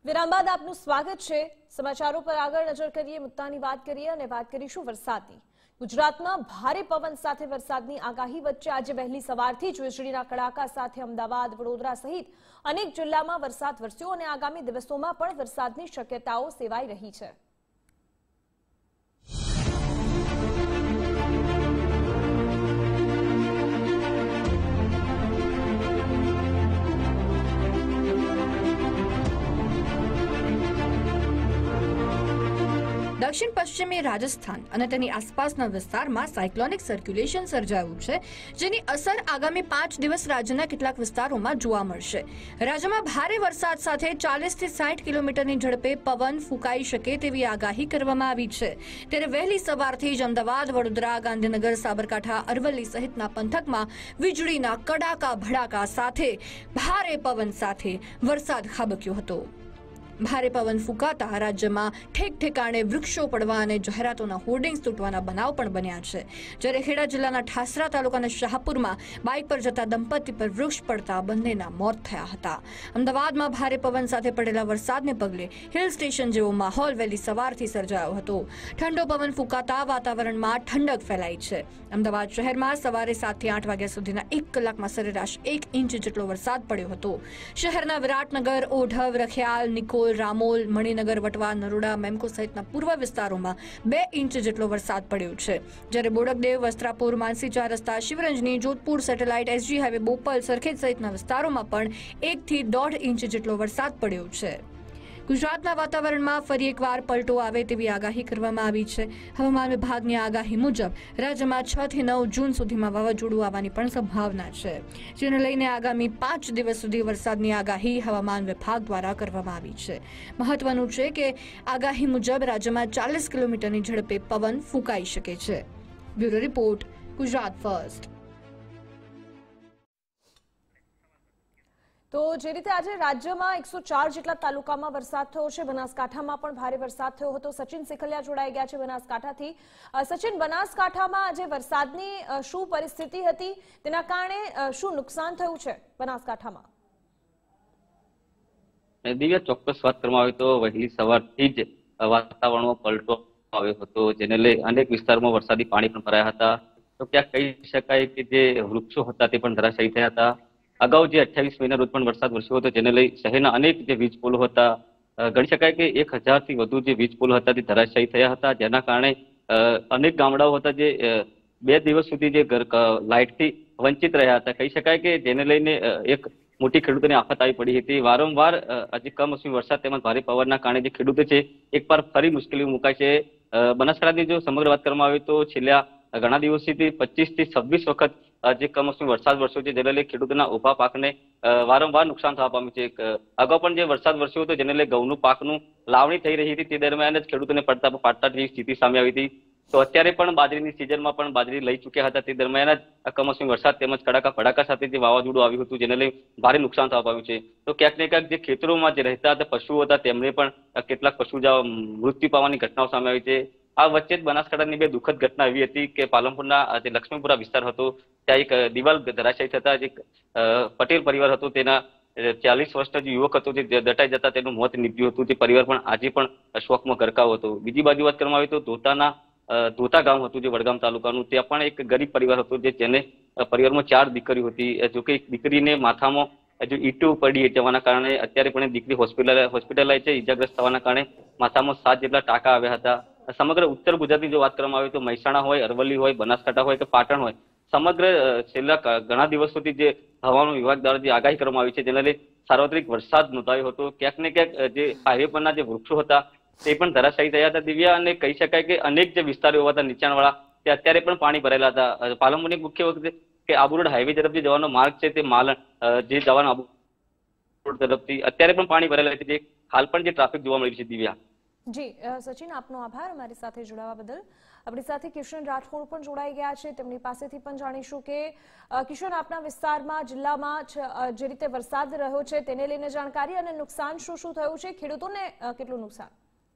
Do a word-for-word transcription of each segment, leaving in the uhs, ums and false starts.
વિરામ બાદ આપનું સ્વાગત છે। સમાચારો પર આગળ નજર કરીએ, મુદ્દાની વાત કરીએ અને વાત કરીશું વરસાદની। ગુજરાતમાં ભારે પવન સાથે વરસાદની આગાહી વચ્ચે આજે વહેલી સવારથી જ વીજળીના કડાકા સાથે અમદાવાદ, વડોદરા સહિત અનેક જિલ્લામાં વરસાદ વરસ્યો અને આગામી દિવસોમાં પણ વરસાદની શક્યતાઓ સેવાઈ રહી છે। दक्षिण पश्चिमी राजस्थान અને તેની આસપાસના વિસ્તારમાં સાયક્લોનિક સર્ક્યુલેશન સર્જાયું છે, જેની અસર આગામી પાંચ દિવસ રાજ્યના કેટલાક વિસ્તારોમાં જોવા મળશે। રાજ્યમાં ભારે વરસાદ સાથે ચાલીસ થી સાઠ કિલોમીટરની ઝડપે પવન ફૂંકાઈ શકે તેવી આગાહી કરવામાં આવી છે। ત્યારે વહેલી સવારથી જ અમદાવાદ, વડોદરા, ગાંધીનગર, સાબરકાંઠા, અરવલ્લી સહિતના પંથકમાં વીજળીના કડાકા ભડાકા સાથે ભારે પવન સાથે વરસાદ ખાબક્યો હતો। ભારે પવન ફૂંકાતા રાજ્યમાં ઠેક ઠેકાણે વૃક્ષો પડવા અને જાહેરાતોના હોર્ડિંગ્સ તૂટવાના બનાવ પણ બન્યા છે। જ્યારે ખેડા જિલ્લાના ઠાસરા તાલુકાના શાહપુરમાં બાઇક પર જતા દંપતી પર વૃક્ષ પડતા બંનેના મોત થયા હતા। અમદાવાદમાં ભારે પવન સાથે પડેલા વરસાદને પગલે હિલ સ્ટેશન જેવો માહોલ વહેલી સવારથી સર્જાયો હતો। ઠંડો પવન ફૂંકાતા વાતાવરણમાં ઠંડક ફેલાઈ છે। અમદાવાદ શહેરમાં સવારે સાત થી આઠ વાગ્યા સુધીના એક કલાકમાં સરેરાશ એક ઇંચ જેટલો વરસાદ પડ્યો હતો। શહેરના વિરાટનગર, ઓઢવ, રખિયાલ, નિકોલ, રામોલ, મણિનગર, વટવા, નરોડા, મેમકો સહિતના પૂર્વ વિસ્તારોમાં બે ઇંચ જેટલો વરસાદ પડ્યો છે। જ્યારે બોડકદેવ, વસ્ત્રાપુર, માનસી ચાર રસ્તા, Shivranjani, Jodhpur, satellite, SG highway, Bopal, Sarkhej સહિતના વિસ્તારોમાં પણ એક થી દોઢ ઇંચ જેટલો વરસાદ પડ્યો છે। ગુજરાતના વાતાવરણમાં ફરી એકવાર પલટો આવે તેવી આગાહી કરવામાં આવી છે। હવામાન વિભાગની આગાહી મુજબ રાજ્યમાં છ થી નવ જૂન સુધીમાં વાવાઝોડું આવવાની પણ સંભાવના છે, જેને લઈને આગામી પાંચ દિવસ સુધી વરસાદની આગાહી હવામાન વિભાગ દ્વારા કરવામાં આવી છે। મહત્વનું છે કે આગાહી મુજબ રાજ્યમાં ચાલીસ કિલોમીટરની ઝડપે પવન ફૂંકાઈ શકે છે। Bureau report, Gujarat first. તો જે રીતે આજે રાજ્યમાં એકસો ચાર જેટલા તાલુકામાં વરસાદ થયો છે, બનાસકાંઠામાં પણ ભારે વરસાદ થયો હતો। સચિન સિકલિયા જોડાઈ ગયા છે બનાસકાંઠાથી। સચિન, બનાસકાંઠામાં આજે વરસાદની શું પરિસ્થિતિ હતી, તેના કારણે શું નુકસાન થયું છે બનાસકાંઠામાં? દિવ્યા, ચોક્કસ વાત કરવામાં આવે તો વહેલી સવારથી જ વાતાવરણમાં પલટો આવ્યો હતો, જેને લઈ અનેક વિસ્તારોમાં વરસાદી પાણી પણ ભરાયા હતા। તો ક્યાંક કહી શકાય કે જે વૃક્ષો હતા તે પણ ધરાશાયી થયા હતા। અગાઉ જે અઠ્યાવીસ મેના રોજ પણ વરસાદ વરસ્યો હતો, જેને લઈ શહેરના અનેક જે વીજ પોલો હતા, ગણી શકાય કે એક હજાર થી વધુ જે વીજ પોલો હતા તે ધરાશાયી થયા હતા, જેના કારણે અનેક ગામડાઓ હતા જે બે દિવસ સુધી જે લાઇટથી વંચિત રહ્યા હતા। કહી શકાય કે જેને લઈને એક મોટી ખેડૂતોને આફત આવી પડી હતી। વારંવાર આજે કમોસમી વરસાદ તેમજ ભારે પવનના કારણે જે ખેડૂતો છે એક પર ફરી મુશ્કેલી મુકાય છે। બનાસકાંઠાની જો સમગ્ર વાત કરવામાં આવે તો છેલ્લા ઘણા દિવસોથી પચીસ થી છવ્વીસ વખત જે કમોસમી વરસાદ વરસ્યો છે, જેને લઈ ખેડૂતોના ઉભા પાકને વારંવાર નુકસાન થવા પામ્યું છે। અગાઉ પણ જે વરસાદ વરસ્યો હતો, જેને લઈ ઘઉંનું પાકનું લાવણી થઈ રહી હતી, તે દરમિયાન જ ખેડૂતોને પડતા પાટતા જેવી સ્થિતિ સામે આવી હતી। તો અત્યારે પણ બાજરીની સિઝનમાં પણ બાજરી લઈ ચૂક્યા હતા, તે દરમિયાન જ કમોસમી વરસાદ તેમજ કડાકા ભડાકા સાથે જે વાવાઝોડું આવ્યું હતું, જેને લઈ ભારે નુકસાન થવા પામ્યું છે। તો ક્યાંક ને ક્યાંક જે ખેતરોમાં જે રહેતા હતા પશુઓ હતા, તેમને પણ કેટલાક પશુ મૃત્યુ પામવાની ઘટનાઓ સામે આવી છે। આ વચ્ચે જ બનાસકાંઠાની બે દુઃખદ ઘટના એવી હતી કે પાલનપુરના જે લક્ષ્મીપુરા વિસ્તાર હતો, ત્યાં એક દિવાલ ધરાશાયી થતા જે પટેલ પરિવાર હતો, તેના ચાલીસ વર્ષનો જે યુવક હતો જે દટાઈ જતા તેનું મોત નીપજ્યું હતું। તે પરિવાર પણ આજે પણ શોકમાં ગરકાવ હતો। બીજી બાજુ વાત કરવામાં આવે તો ધોતાના ધોતા ગામ હતું જે વડગામ તાલુકાનું, ત્યાં પણ એક ગરીબ પરિવાર હતો જે જેને પરિવારમાં ચાર દીકરીઓ હતી। જોકે એક દીકરીને માથામાં જો ઈંટો પડી જવાના કારણે અત્યારે પણ દીકરી હોસ્પિટલ હોસ્પિટલાઇઝ છે, ઈજાગ્રસ્ત થવાના કારણે માથામાં સાત જેટલા ટાંકા આવ્યા હતા। સમગ્ર ઉત્તર ગુજરાતની જો વાત કરવામાં આવે તો મહેસાણા હોય, અરવલ્લી હોય, બનાસકાંઠા હોય કે પાટણ હોય, સમગ્ર છેલ્લા ઘણા દિવસોથી જે હવામાન વિભાગ દ્વારા જે આગાહી કરવામાં આવી છે, જેના લઈ સાર્વત્રિક વરસાદ નોંધાયો હતો। ક્યાંક ને ક્યાંક જે હાઈવે પરના જે વૃક્ષો હતા તે પણ ધરાશાયી થયા હતા દિવ્યા, અને કહી શકાય કે અનેક જે વિસ્તારો એવા હતા નીચાણવાળા, તે અત્યારે પણ પાણી ભરેલા હતા। પાલનપુરની મુખ્ય વખતે કે આબુ રોડ હાઈવે તરફ જે જવાનો માર્ગ છે, તે માલણ જે જવાનો આબુ રોડ તરફથી અત્યારે પણ પાણી ભરેલા છે, જે હાલ પણ જે ટ્રાફિક જોવા મળી છે દિવ્યા। જી સચિન, આપનો આભાર અમારી સાથે જોડાવા બદલ। આપણી સાથે કિશન રાઠોડ પણ જોડાઈ ગયા છે, તેમની પાસેથી પણ જાણીશું કે કિશન, આપના વિસ્તારમાં જિલ્લામાં જે રીતે વરસાદ રહ્યો છે તેને લઈને જાણકારી અને નુકસાન શું શું થયું છે, ખેડૂતોને કેટલું નુકસાન?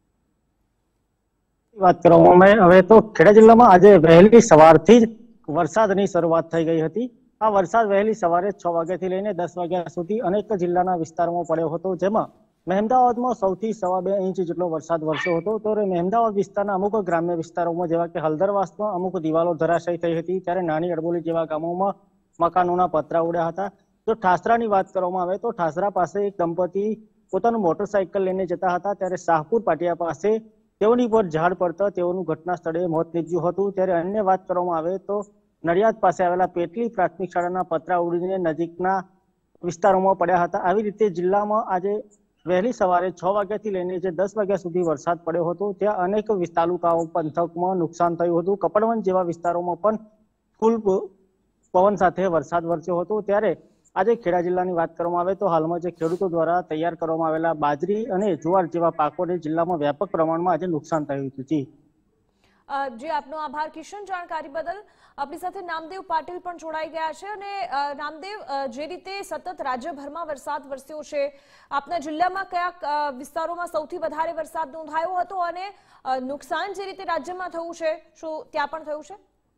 વાત કરવામાં આવે તો ખેડા જિલ્લામાં આજે વહેલી સવારથી જ વરસાદની શરૂઆત થઈ ગઈ હતી। આ વરસાદ વહેલી સવારે છ વાગ્યાથી લઈને દસ વાગ્યા સુધી અનેક જિલ્લાના વિસ્તારોમાં પડ્યો હતો, જેમાં મહેમદાવાદમાં સૌથી સવા બે ઇંચ જેટલો વરસાદ વરસ્યો હતો. તો મહેમદાવાદ વિસ્તારના અમુક ગ્રામ્ય વિસ્તારોમાં જેવા કે હલદરવાસમાં અમુક દિવાલો ધરાશાયી થઈ હતી, ત્યારે નાની અડબોલી જેવા ગામોમાં મકાનોના પતરા ઉડ્યા હતા. તો ઠાસરાની વાત કરવામાં આવે તો ઠાસરા પાસે એક દંપતી પોતાનું મોટરસાયકલ લઈને જતા હતા, ત્યારે શાહપુર પાટિયા પાસે તેઓની પર ઝાડ પડતા તેઓનું ઘટના સ્થળે મોત નીપજ્યું હતું. ત્યારે અન્ય વાત કરવામાં આવે તો નડિયાદ પાસે આવેલા પેટલી પ્રાથમિક શાળાના પતરા ઉડીને નજીકના વિસ્તારોમાં પડ્યા હતા. આવી રીતે જિલ્લામાં આજે વહેલી સવારે છ વાગ્યાથી લઈને જે દસ વાગ્યા સુધી વરસાદ પડ્યો હતો, ત્યાં અનેક તાલુકાઓ પંથકમાં નુકસાન થયું હતું. કપડવંજ જેવા વિસ્તારોમાં પણ ફૂલ પવન સાથે વરસાદ વરસ્યો હતો. ત્યારે આજે ખેડા જિલ્લાની વાત કરવામાં આવે તો હાલમાં જે ખેડૂતો દ્વારા તૈયાર કરવામાં આવેલા બાજરી અને જુવાર જેવા પાકોને જિલ્લામાં વ્યાપક પ્રમાણમાં આજે નુકસાન થયું હતું. જી જી આપનો આભાર કિશન, જાણકારી બદલ. આપણી સાથે નામદેવ પાટીલ પણ જોડાઈ ગયા છે. અને નામદેવ, જે રીતે સતત રાજ્યભરમાં વરસાદ વરસ્યો છે, આપના જિલ્લામાં કયા વિસ્તારોમાં સૌથી વધારે વરસાદ નોંધાયો હતો અને નુકસાન જે રીતે રાજ્યમાં થયું છે, શું ત્યાં પણ થયું છે?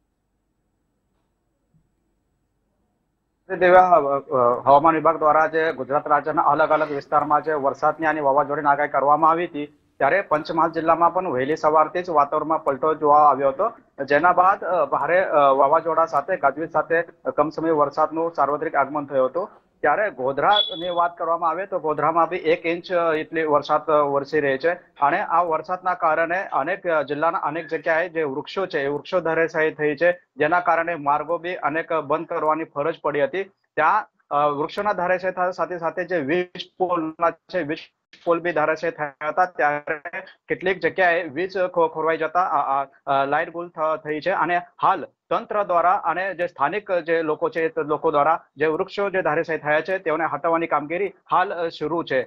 હવામાન વિભાગ દ્વારા જે ગુજરાત રાજ્યના અલગ અલગ વિસ્તારમાં જે વરસાદની અને વાવાઝોડાની આગાહી કરવામાં આવી હતી, ત્યારે પંચમહાલ જિલ્લામાં પણ વહેલી સવારથી જ વાતાવરણમાં પલટો જોવા આવ્યો હતો, જેના બાદ ભારે વાવાઝોડા સાથે ગાજવીજ સાથે કમસમય વરસાદનું સાર્વત્રિક આગમન થયું હતું. ત્યારે ગોધરાની વાત કરવામાં આવે તો ગોધરામાં બી એક ઇંચ એટલી વરસાદ વરસી રહી છે, અને આ વરસાદના કારણે અનેક જિલ્લાના અનેક જગ્યાએ જે વૃક્ષો છે એ વૃક્ષો ધરાશાયી થઈ છે, જેના કારણે માર્ગો બી અનેક બંધ કરવાની ફરજ પડી હતી. ત્યાં વૃક્ષોના ધરાશાયી સાથે સાથે જે વીજ પોલના છે વીજ પોલ બી ધરાશાયી થયા હતા, ત્યારે કેટલીક જગ્યાએ વીજ ખોરવાઈ જતા લાઇટ ગુલ થઈ છે. અને હાલ તંત્ર દ્વારા અને જે સ્થાનિક જે લોકો છે તે લોકો દ્વારા જે વૃક્ષો જે ધરાશાયી થયા છે તેઓને હટાવવાની કામગીરી હાલ શરૂ છે.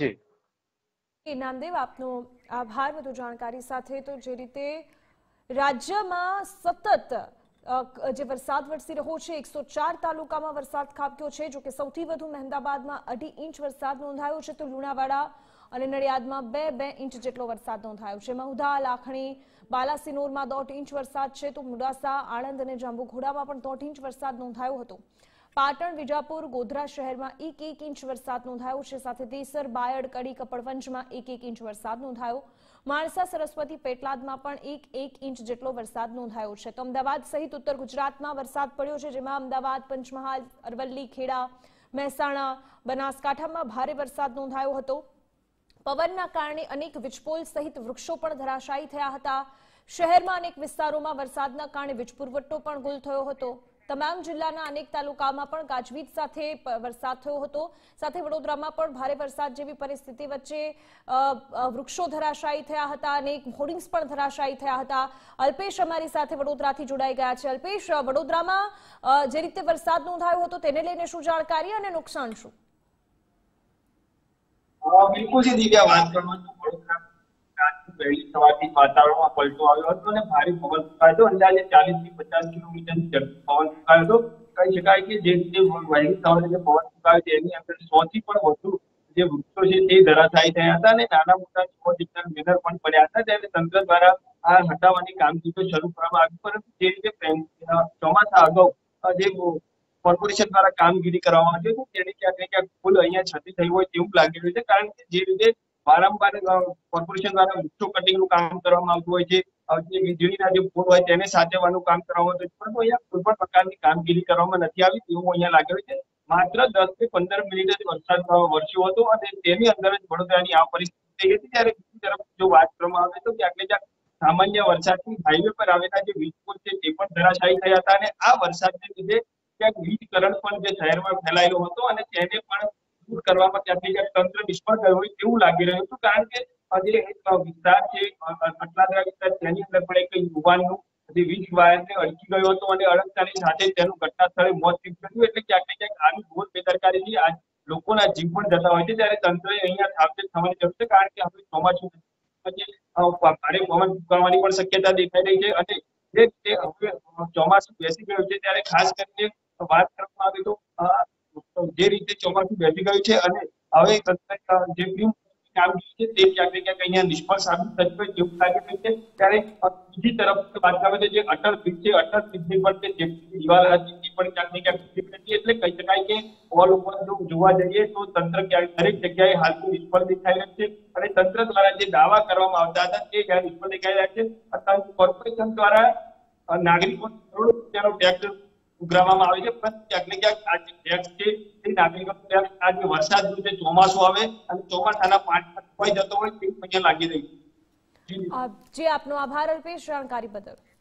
જી નામદેવ, આપનો આભાર વધુ જાણકારી સાથે. તો જે રીતે રાજ્યમાં સતત જે વરસાદ વરસી રહ્યો છે, એકસો ચાર તાલુકામાં વરસાદ ખાબક્યો છે. જો કે સૌથી વધુ મહેમદાબાદમાં અઢી ઇંચ વરસાદ નોંધાયો છે, તો લુણાવાડા અને નડિયાદમાં બે બે ઇંચ જેટલો વરસાદ નોંધાયો છે. મહુધા, લાખણી, બાલાસિનોરમાં દોઢ ઇંચ વરસાદ છે, તો મોડાસા, આણંદ અને જાંબુઘોડામાં પણ દોઢ ઇંચ વરસાદ નોંધાયો હતો. પાટણ, વિજાપુર, ગોધરા શહેરમાં એક એક ઇંચ વરસાદ નોંધાયો છે. સાથે દેસર, બાયડ, કડી, કપડવંજમાં એક એક ઇંચ વરસાદ નોંધાયો. માણસા, સરસ્વતી, પેટલાદમાં પણ એક એક ઇંચ જેટલો વરસાદ નોંધાયો છે. તો અમદાવાદ સહિત ઉત્તર ગુજરાતમાં વરસાદ પડ્યો છે, જેમાં અમદાવાદ, પંચમહાલ, અરવલ્લી, ખેડા, મહેસાણા, બનાસકાંઠામાં ભારે વરસાદ નોંધાયો હતો. પવનના કારણે અનેક વીજપોલ સહિત વૃક્ષો પણ ધરાશાયી થયા હતા. શહેરમાં અનેક વિસ્તારોમાં વરસાદના કારણે વીજ પુરવઠો પણ ગુલ થયો હતો. તમામ જિલ્લાના અનેક તાલુકામાં પણ ગાજવીજ સાથે વરસાદ થયો હતો. સાથે વડોદરામાં પણ ભારે વરસાદ જેવી પરિસ્થિતિ વચ્ચે વૃક્ષો ધરાશાયી થયા હતા, અનેક હોર્ડિંગ્સ પણ ધરાશાયી થયા હતા. અલ્પેશ અમારી સાથે વડોદરાથી જોડાઈ ગયા છે. અલ્પેશ, વડોદરામાં જે રીતે વરસાદ નોંધાયો હતો તેને લઈને શું જાણકારી અને નુકસાન શું? બિલકુલ છે દિવ્યા, વાત કરવામાં તો વડોદરા વહેલી સવારથી વાતાવરણમાં પલટો આવ્યો હતો અને ભારે પવન ફૂંકાયો હતો. અંદાજે ચાલીસ થી પચાસ કિલોમીટર પવન ફૂંકાયો હતો. કહી શકાય કે જે રીતે વહેલી સવારે જે પવન ફૂંકાયો છે એની અંદર સો થી પણ વધુ જે વૃક્ષો છે તે ધરાશાયી થયા હતા અને નાના મોટા સો જેટલા બેનર પણ પડ્યા હતા. ત્યારે તંત્ર દ્વારા આ હટાવવાની કામગીરી શરૂ કરવામાં આવી, પરંતુ જે રીતે ચોમાસા અગાઉ જે કોર્પોરેશન દ્વારા કામગીરી કરવામાં આવી હતી તેની ક્યાંક ને ક્યાંક ભૂલ અહીંયા છતી થઈ હોય તેવું લાગી રહ્યું છે. કારણ કે જે રીતે વારંવાર કોર્પોરેશન દ્વારા વૃક્ષો કટિંગનું કામ કરવામાં આવતું હોય છે, જે વીજળીના જે પોલ હોય તેને સાચવવાનું કામ કરવામાં આવતું હોય છે, પરંતુ અહીંયા કોઈ પણ પ્રકારની કામગીરી કરવામાં નથી આવી તેવું અહીંયા લાગે છે. માત્ર દસ થી પંદર મિનિટ જ વરસાદ વરસ્યો હતો અને તેની અંદર જ વડોદરાની આ પરિસ્થિતિ થઈ હતી. ત્યારે બીજી તરફ જો વાત કરવામાં આવે તો ક્યાંક ને ક્યાંક સામાન્ય વરસાદથી હાઈવે પર આવેલા જે વીજ પોલ છે તે પણ ધરાશાયી થયા હતા અને આ વરસાદને લીધે ક્યાંક વીજ કરંટ પણ જે શહેરમાં ફેલાયેલો હતો અને તેને પણ દૂર કરવામાં ક્યાંક ને ક્યાંક તંત્ર નિષ્ફળ ગયું હોય તેવું લાગી રહ્યું હતું. કારણ કે જે વિસ્તાર છે અટલાદરા વિસ્તાર તેની અંદર પણ એક યુવાનનું જે વીજ વાયરને અડકી ગયો હતો અને અડકતાની સાથે તેનું ઘટના સ્થળે મોત નીપજ્યું. એટલે ક્યાંક ને ક્યાંક આની ઘોર બેદરકારીથી આ લોકોના જીવ પણ જતા હોય છે. ત્યારે તંત્રએ અહીંયા સાવચેત થવાની જરૂર છે, કારણ કે હવે ચોમાસું ભારે પવન ફૂંકાવાની પણ શક્યતા દેખાઈ રહી છે અને જે હવે ચોમાસું બેસી ગયું છે ત્યારે ખાસ કરીને વાત કરવામાં આવે તો જે રીતે ચોમાસું બેસી ગયું છે અને હવે જે કામગીરી છે તે ક્યાંક ને ક્યાંક અહીંયા નિષ્ફળ સાબિત થતી હોય તેવું લાગી રહ્યું છે। ત્યારે બીજી તરફ વાત કરવામાં આવે તો જે અટલ બ્રિજ છે, અટલ બ્રિજની પર જે દિવાલ હતી તે પણ ક્યાંક ને ક્યાંક તૂટી પડી હતી। એટલે કહી શકાય કે પોલ ઉપર જો જોવા જઈએ તો તંત્ર ક્યાંક દરેક જગ્યાએ હાલ તો નિષ્ફળ દેખાઈ રહ્યું છે અને તંત્ર દ્વારા જે દાવા કરવામાં આવતા હતા તે ક્યાંક નિષ્ફળ દેખાઈ રહ્યા છે। અત્યારે કોર્પોરેશન દ્વારા નાગરિકો કરોડો રૂપિયાનો ટેક્સ ઉઘરાવવામાં આવે છે, પરંતુ ક્યાંક ને ક્યાંક આ જે ટેક્સ છે તે નાગરિકો ટેક્સ આ જે વરસાદનું જે ચોમાસું આવે અને ચોમાસાના પાણી ખોવાઈ જતો હોય તેવું અહીંયા લાગી રહ્યું છે। જે આપનો આભાર અલ્પેશ જાણકારી બદલ।